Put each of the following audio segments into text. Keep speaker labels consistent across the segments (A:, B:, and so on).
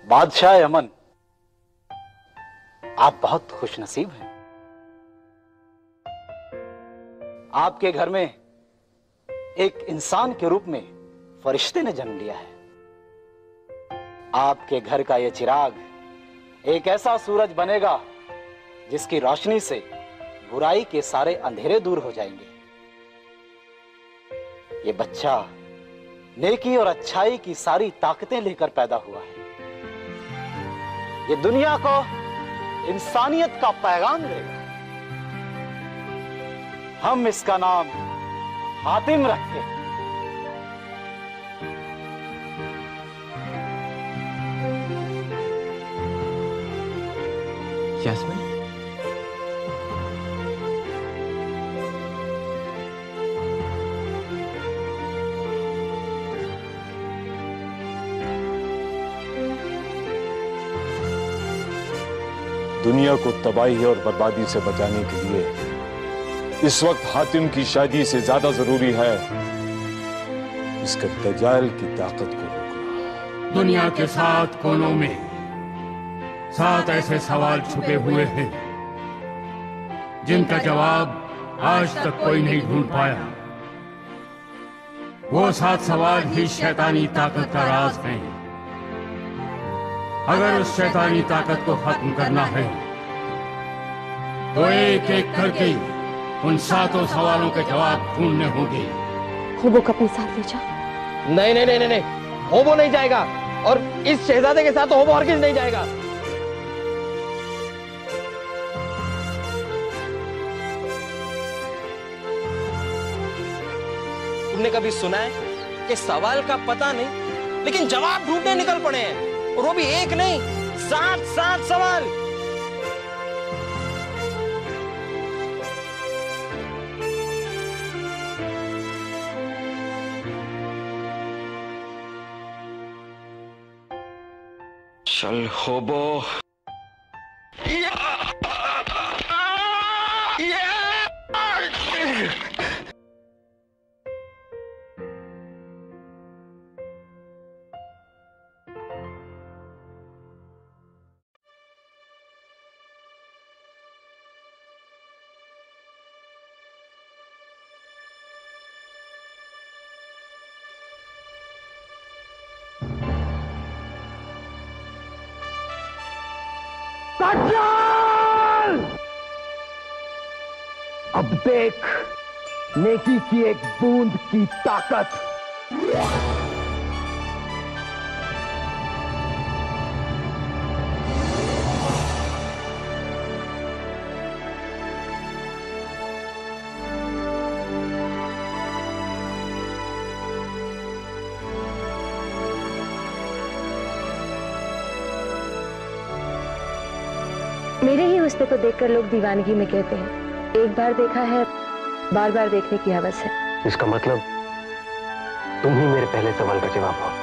A: बादशाह अमन, आप बहुत खुशनसीब हैं। आपके घर में एक इंसान के रूप में फरिश्ते ने जन्म लिया है। आपके घर का यह चिराग एक ऐसा सूरज बनेगा जिसकी रोशनी से बुराई के सारे अंधेरे दूर हो जाएंगे। ये बच्चा नेकी और अच्छाई की सारी ताकतें लेकर पैदा हुआ है। ये दुनिया को इंसानियत का पैगाम देगा। हम इसका नाम हातिम रखते हैं।
B: यास्मीन,
C: दुनिया को तबाही और बर्बादी से बचाने के लिए इस वक्त हातिम की शादी से ज्यादा जरूरी है इसके दज्जाल की ताकत को रोकना।
D: दुनिया के 7 कोनों में 7 ऐसे सवाल छुपे हुए हैं जिनका जवाब आज तक कोई नहीं ढूंढ पाया। वो 7 सवाल ही शैतानी ताकत का राज हैं। अगर उस शैतानी ताकत को खत्म करना है तो एक एक करके उन 7 सवालों के जवाब ढूंढने होंगे।
E: होबो को अपने साथ ले जाओ।
B: नहीं नहीं नहीं नहीं, होबो नहीं जाएगा और इस शहजादे के साथ तो होबो हरगिज़ नहीं जाएगा। तुमने कभी सुना है कि सवाल का पता नहीं लेकिन जवाब ढूंढने निकल पड़े हैं, और वो भी एक नहीं 7 सवाल। चल होबो।
F: अब देख नेकी की एक बूंद की ताकत।
E: मेरे ही हुस्न को देखकर लोग दीवानगी में कहते हैं, एक बार देखा है बार बार देखने की हवस है।
F: इसका मतलब तुम ही मेरे पहले सवाल का जवाब हो।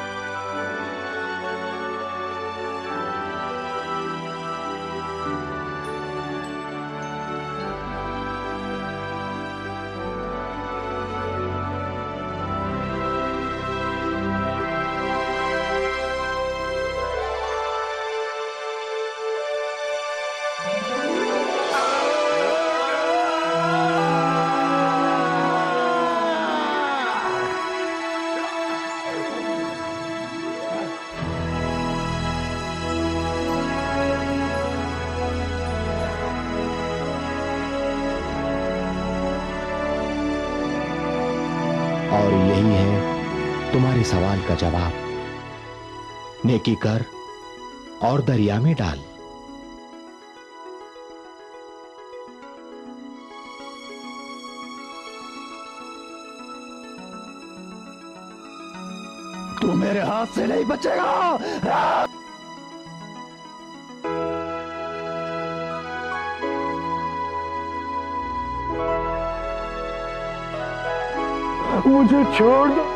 G: और यही है तुम्हारे सवाल का जवाब। नेकी कर और दरिया में डाल।
F: तू मेरे हाथ से नहीं बचेगा। मुझे छोड़ दो।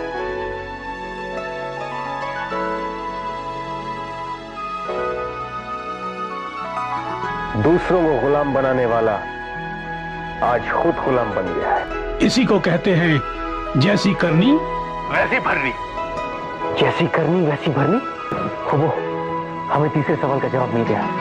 F: दूसरों को गुलाम बनाने वाला आज खुद गुलाम बन गया है।
D: इसी को कहते हैं जैसी करनी
F: वैसी भरनी। जैसी करनी वैसी भरनी। होबो हमें तीसरे सवाल का जवाब मिल गया।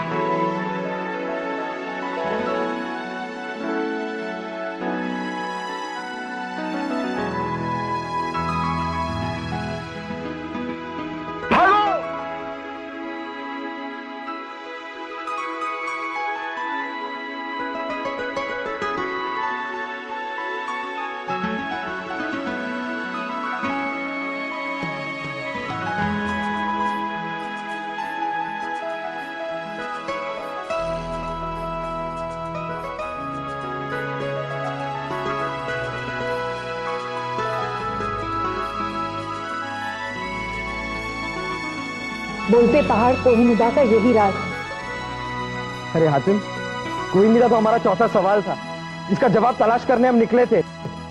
E: बोलते पहाड़ कोहिनूर का यही राज।
F: अरे हातिम, कोहिनूर तो हमारा चौथा सवाल था, जिसका जवाब तलाश करने हम निकले थे।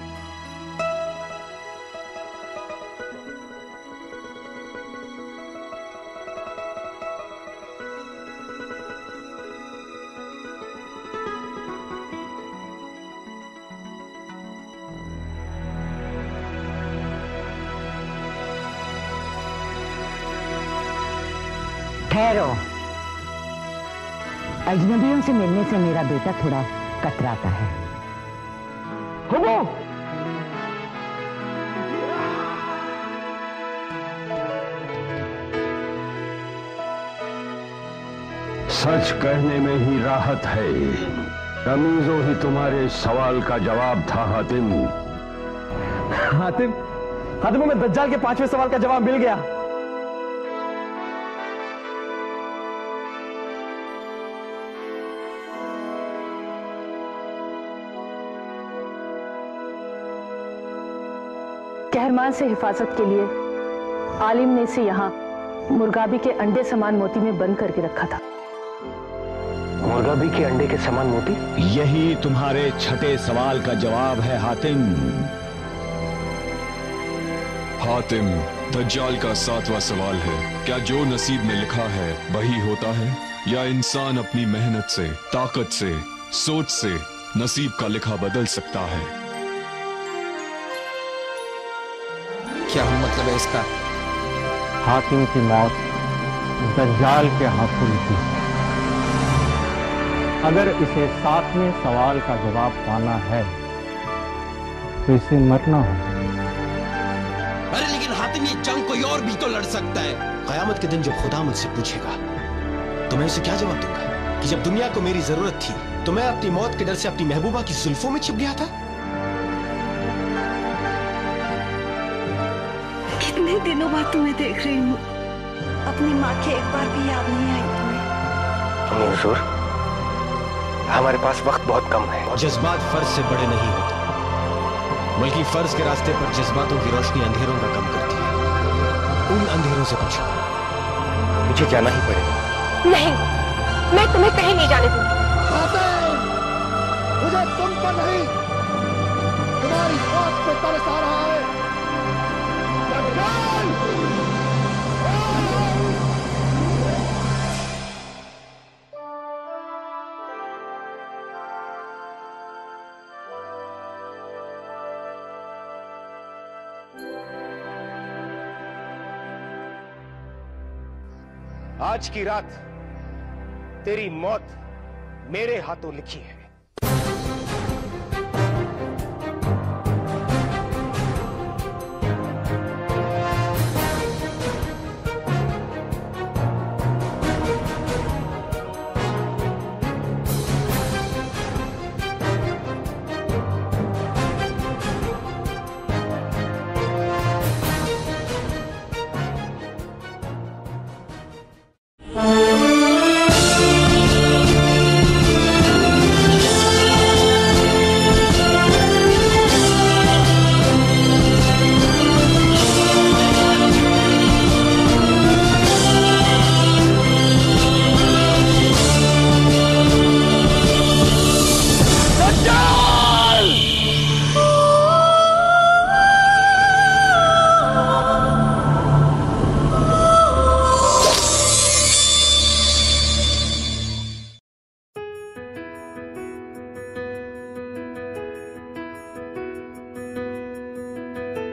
H: ठहरो, अजनबियों से मिलने से मेरा बेटा थोड़ा कतराता है।
F: हुबू!
I: सच कहने में ही राहत है। रमीजो ही तुम्हारे सवाल का जवाब था हातिम।
F: हातिम, हातिम, हमें दज्जाल के 5वें सवाल का जवाब मिल गया।
E: कहरमान से हिफाजत के लिए आलिम ने इसे यहाँ मुर्गाबी के अंडे समान मोती में बंद करके रखा था।
F: मुर्गाबी के अंडे के समान मोती?
G: यही तुम्हारे छठे सवाल का जवाब है हातिम।
C: हातिम, दज्जाल का 7वां सवाल है, क्या जो नसीब में लिखा है वही होता है, या इंसान अपनी मेहनत से, ताकत से, सोच से नसीब का लिखा बदल सकता है?
B: क्या मतलब है इसका?
F: हातिम की मौत दज्जाल के हाथों लिखी। अगर इसे 7वें सवाल का जवाब पाना है तो इसे मरना होगा।
B: अरे लेकिन हातिम, ये जंग कोई और भी तो लड़ सकता है।
G: कयामत के दिन जब खुदा मुझसे पूछेगा तो मैं उसे क्या जवाब दूंगा कि जब दुनिया को मेरी जरूरत थी तो मैं अपनी मौत के डर से अपनी महबूबा की जुल्फों में छिप गया था।
J: कितने दिनों बाद तुम्हें देख रही हूँ। अपनी माँ की एक बार भी याद नहीं आई तुम्हें?
F: हुजूर, हमारे पास वक्त बहुत कम है।
G: और जज्बात फर्ज से बड़े नहीं होते, बल्कि फर्ज के रास्ते पर जज्बातों की रोशनी अंधेरों का कम करती है। उन अंधेरों से बचो।
F: मुझे जाना ही पड़ेगा।
E: नहीं, मैं तुम्हें कहीं नहीं जाने दूंगी।
F: मुझे तुम पर नहीं, तुम्हारी मौत पे तरस आ रहा है। आज की रात तेरी मौत मेरे हाथों लिखी है।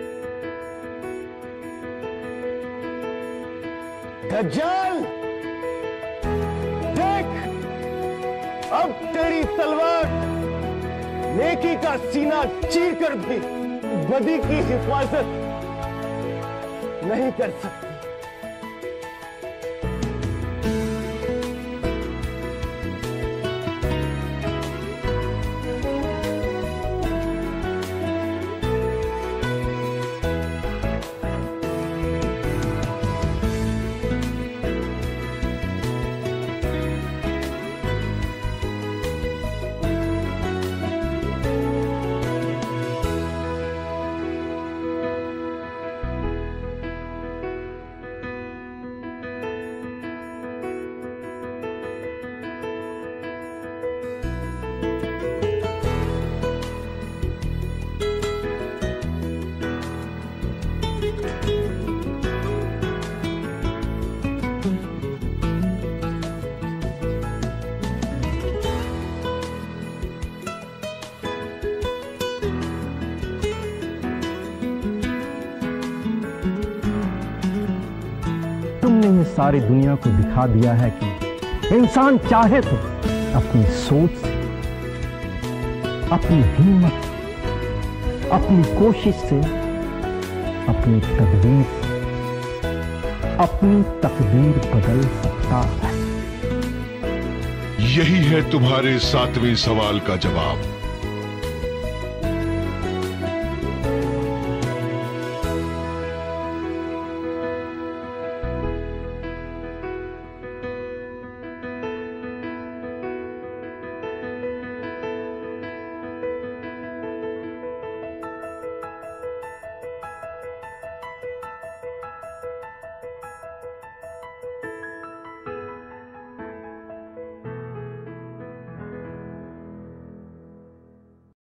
F: दज्जाल, अब तेरी तलवार नेकी का सीना चीर कर भी बदी की हिफाजत नहीं कर सकती। तुमने ये सारी दुनिया को दिखा दिया है कि इंसान चाहे तो अपनी सोच से, अपनी हिम्मत से, अपनी कोशिश से, अपनी तकदीर से अपनी तकदीर बदल सकता है।
I: यही है तुम्हारे 7वें सवाल का जवाब।